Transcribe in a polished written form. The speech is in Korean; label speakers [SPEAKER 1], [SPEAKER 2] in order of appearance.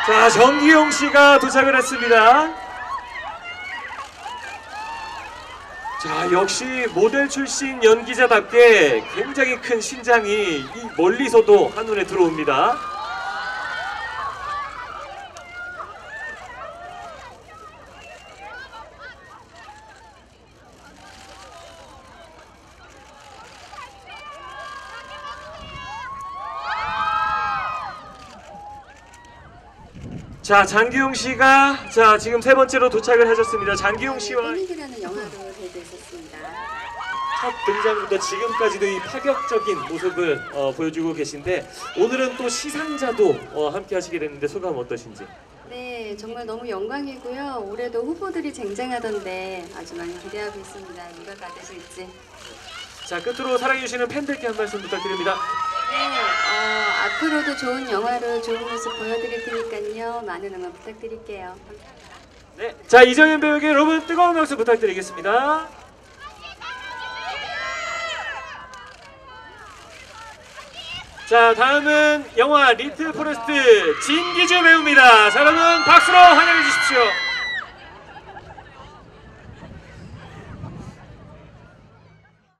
[SPEAKER 1] 자, 정기용 씨가 도착을 했습니다. 자, 역시 모델 출신 연기자답게 굉장히 큰 신장이 이 멀리서도 한눈에 들어옵니다. 자, 장기용 씨가 지금 세 번째로 도착을 하셨습니다. 장기용 씨와
[SPEAKER 2] 꼬미기라는 영화로 데뷔했었습니다.
[SPEAKER 1] 첫 등장부터 지금까지도 이 파격적인 모습을 보여주고 계신데 오늘은 또 시상자도 함께 하시게 됐는데 소감 어떠신지?
[SPEAKER 2] 네, 정말 너무 영광이고요. 올해도 후보들이 쟁쟁하던데 아주 많이 기대하고 있습니다. 누가 받으실지.
[SPEAKER 1] 자, 끝으로 사랑해주시는 팬들께 한 말씀 부탁드립니다.
[SPEAKER 2] 네, 앞으로도 좋은 영화로 좋은 모습 보여드릴 테니까요. 많은 응원 부탁드릴게요.
[SPEAKER 1] 네, 자, 이정현 배우에게 여러분 뜨거운 박수 부탁드리겠습니다. 자, 다음은 영화 리틀 포레스트 진기주 배우입니다. 자, 여러분 박수로 환영해 주십시오.